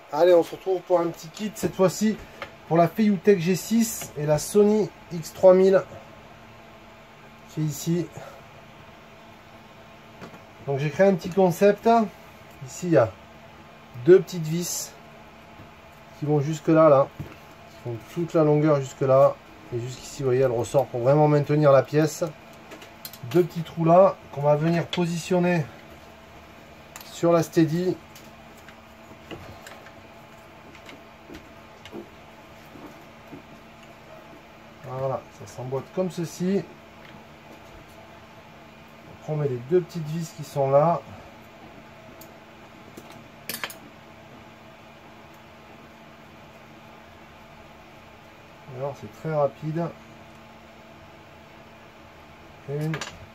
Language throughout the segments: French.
Allez, on se retrouve pour un petit kit, cette fois-ci pour la Feiyutech G6 et la Sony X3000 qui est ici. Donc j'ai créé un petit concept. Ici il y a deux petites vis qui vont jusque là, qui font toute la longueur jusque là, et jusqu'ici, vous voyez, elle ressort pour vraiment maintenir la pièce. Deux petits trous là qu'on va venir positionner sur la Steady. Voilà, ça s'emboîte comme ceci. Après, on met les deux petites vis qui sont là. Alors c'est très rapide. Une.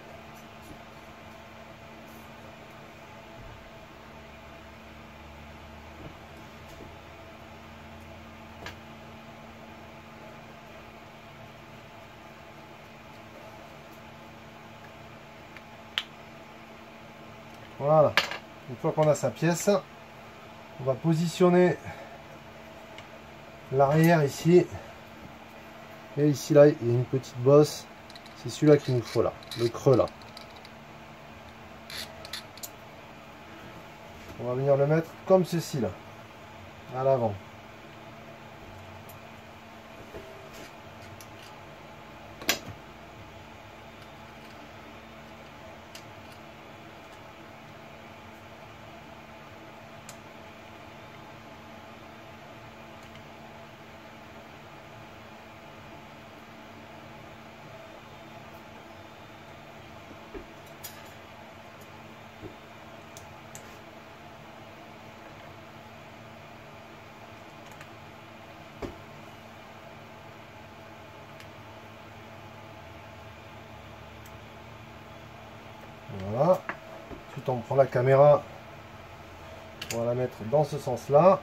Voilà. Une fois qu'on a sa pièce, on va positionner l'arrière ici. Et ici là, il y a une petite bosse. C'est celui-là qu'il nous faut là, le creux là. On va venir le mettre comme ceci là, à l'avant. Voilà. Ensuite on prend la caméra, on va la mettre dans ce sens là.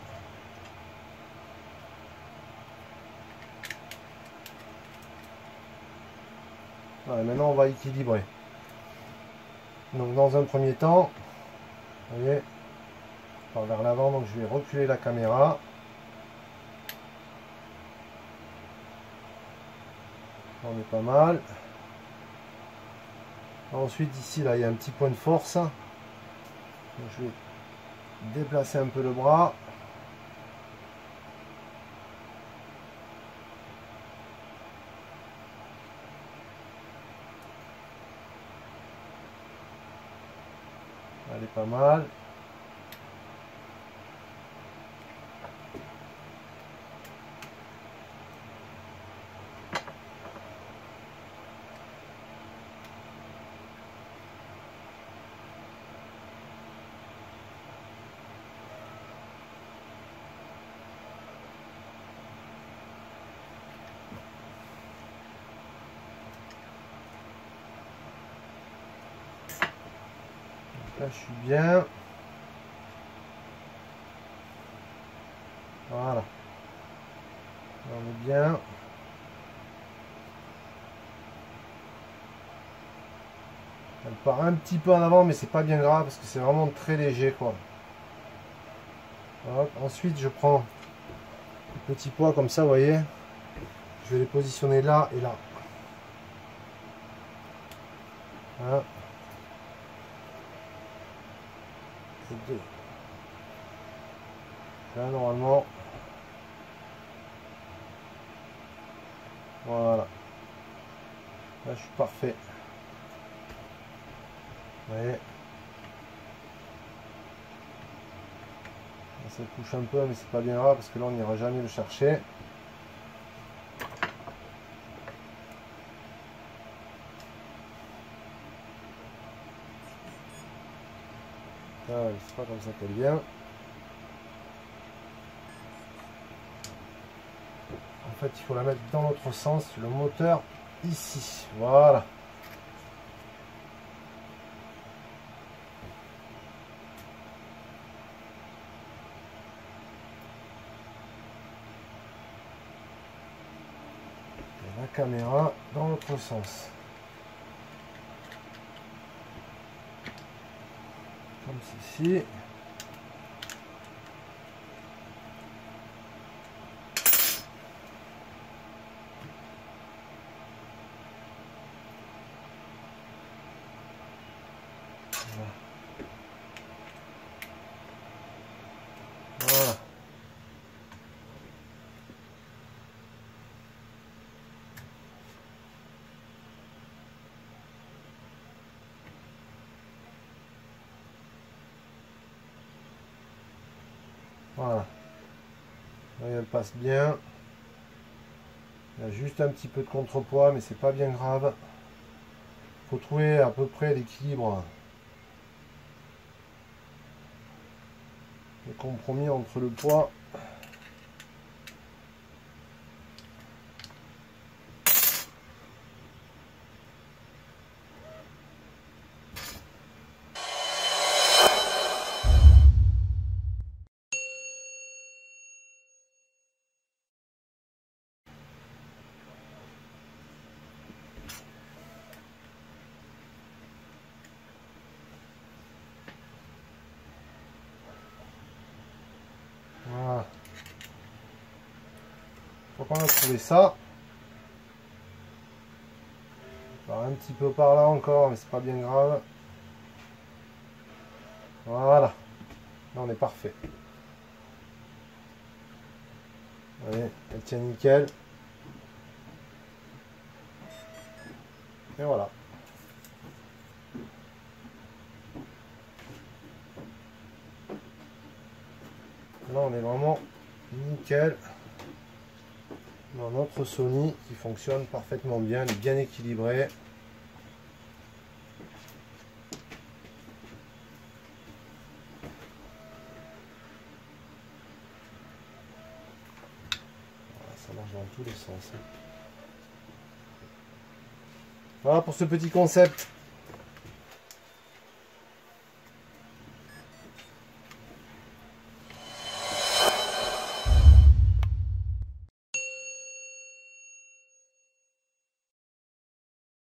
Voilà, maintenant on va équilibrer. Donc dans un premier temps, vous voyez, je pars vers l'avant, donc je vais reculer la caméra. On est pas mal. Ensuite ici là il y a un petit point de force. Donc, je vais déplacer un peu le bras. Elle est pas mal. Là je suis bien. Voilà. Là, on est bien. Elle part un petit peu en avant, mais c'est pas bien grave parce que c'est vraiment très léger quoi. Hop. Ensuite je prends les petits poids comme ça, vous voyez. Je vais les positionner là et là. Voilà. Et deux. Là normalement. Voilà. Là je suis parfait. Vous voyez. Là, ça couche un peu mais c'est pas bien grave parce que là on n'ira jamais le chercher. C'est pas comme ça qu'elle vient. En fait il faut la mettre dans l'autre sens, le moteur ici. Voilà. Et la caméra dans l'autre sens. Comme ceci. Voilà. Là, elle passe bien. Il y a juste un petit peu de contrepoids, mais c'est pas bien grave. Il faut trouver à peu près l'équilibre. Le compromis entre le poids. Voilà. Donc on a trouvé ça. Alors, un petit peu par là encore, mais c'est pas bien grave. Voilà. Là on est parfait. Allez, elle tient nickel. Et voilà. Là on est vraiment nickel dans notre Sony qui fonctionne parfaitement bien, elle est bien équilibrée. Voilà, ça marche dans tous les sens. Voilà pour ce petit concept.